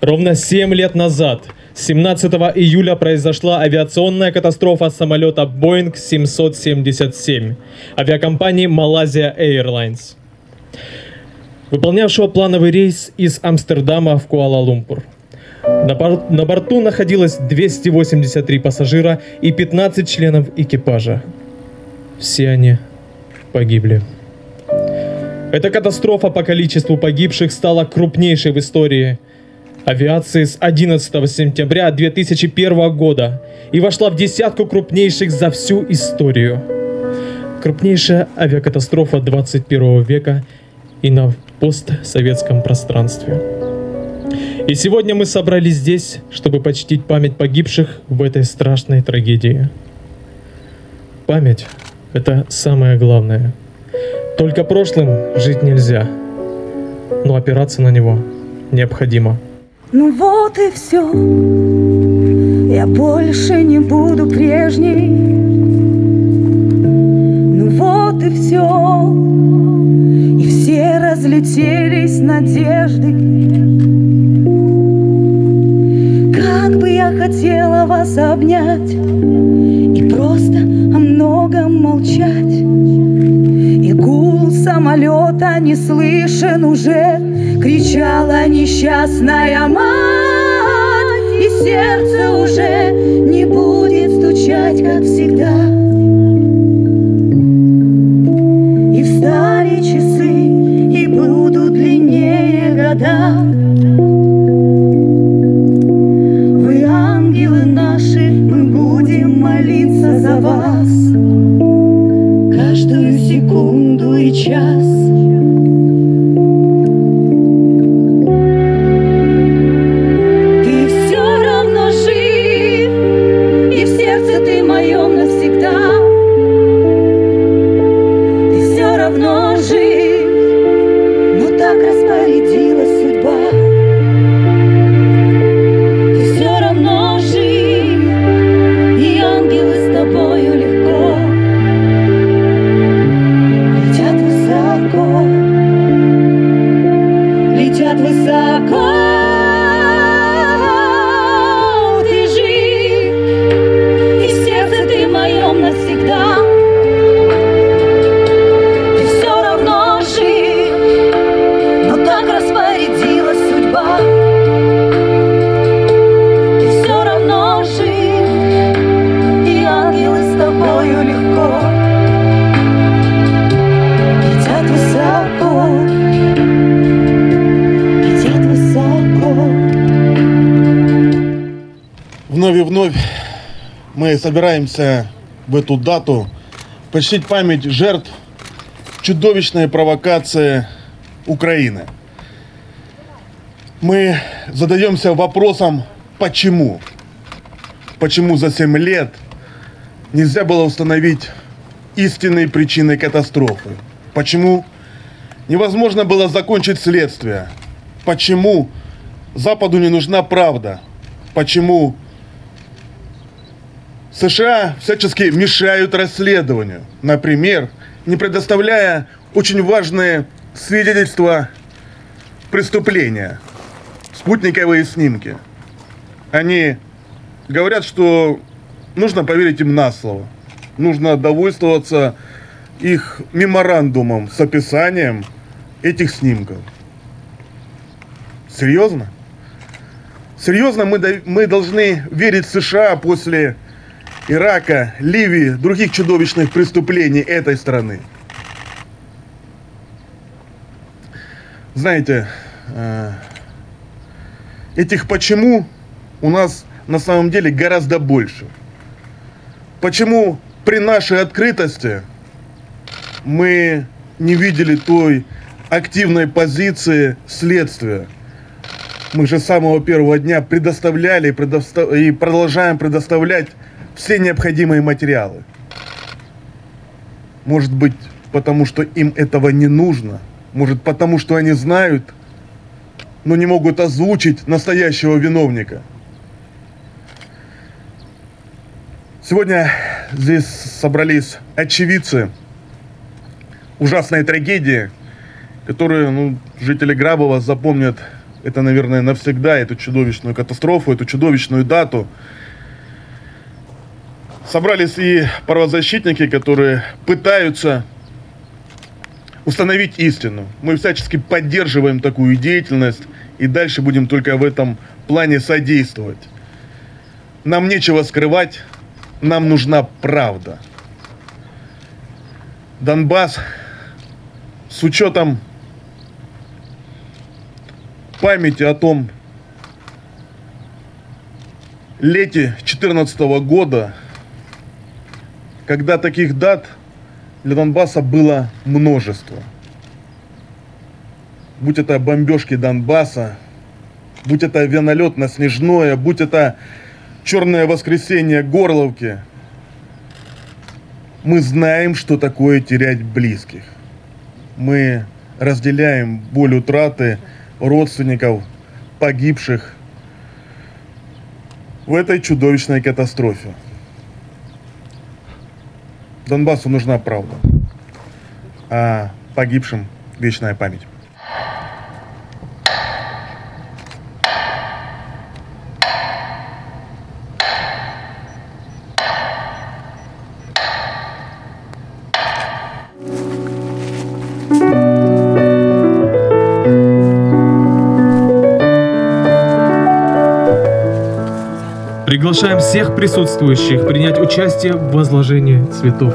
Ровно 7 лет назад, 17 июля, произошла авиационная катастрофа самолета Boeing 777 авиакомпании Malaysia Airlines, выполнявшего плановый рейс из Амстердама в Куала-Лумпур. На борту находилось 283 пассажира и 15 членов экипажа. Все они погибли. Эта катастрофа по количеству погибших стала крупнейшей в истории авиации с 11 сентября 2001 года и вошла в десятку крупнейших за всю историю. Крупнейшая авиакатастрофа 21 века и на постсоветском пространстве. И сегодня мы собрались здесь, чтобы почтить память погибших в этой страшной трагедии. Память – это самое главное. Только прошлым жить нельзя, но опираться на него необходимо. Ну вот и все, я больше не буду прежней. Ну вот и все, и все разлетелись надежды. Как бы я хотела вас обнять и просто о многом молчать. И гул самолета не слышен уже, кричала несчастная мать, и сердце уже не будет стучать, как всегда. И встали часы, и будут длиннее года. Вы ангелы наши, мы будем молиться за вас каждую секунду и час. Вновь мы собираемся в эту дату почтить память жертв чудовищной провокации Украины. Мы задаемся вопросом, почему? Почему за 7 лет нельзя было установить истинные причины катастрофы? Почему невозможно было закончить следствие? Почему Западу не нужна правда? Почему США всячески мешают расследованию, например, не предоставляя очень важные свидетельства преступления, спутниковые снимки. Они говорят, что нужно поверить им на слово, нужно довольствоваться их меморандумом с описанием этих снимков. Серьезно? Серьезно мы должны верить США после Ирака, Ливии, других чудовищных преступлений этой страны? Знаете, этих почему у нас на самом деле гораздо больше. Почему при нашей открытости мы не видели той активной позиции следствия? Мы же с самого первого дня предоставляли и продолжаем предоставлять все необходимые материалы. Может быть, потому что им этого не нужно. Может, потому что они знают, но не могут озвучить настоящего виновника. Сегодня здесь собрались очевидцы ужасной трагедии, которую жители Грабова запомнят это, наверное, навсегда, эту чудовищную катастрофу, эту чудовищную дату. Собрались и правозащитники, которые пытаются установить истину. Мы всячески поддерживаем такую деятельность и дальше будем только в этом плане содействовать. Нам нечего скрывать, нам нужна правда. Донбасс, с учетом памяти о том лете 2014 года, когда таких дат для Донбасса было множество. Будь это бомбежки Донбасса, будь это авианалет-Снежное, будь это черное воскресенье Горловки, мы знаем, что такое терять близких. Мы разделяем боль утраты родственников погибших в этой чудовищной катастрофе. Донбассу нужна правда, а погибшим вечная память. Приглашаем всех присутствующих принять участие в возложении цветов.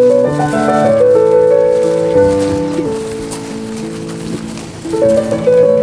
Thank you.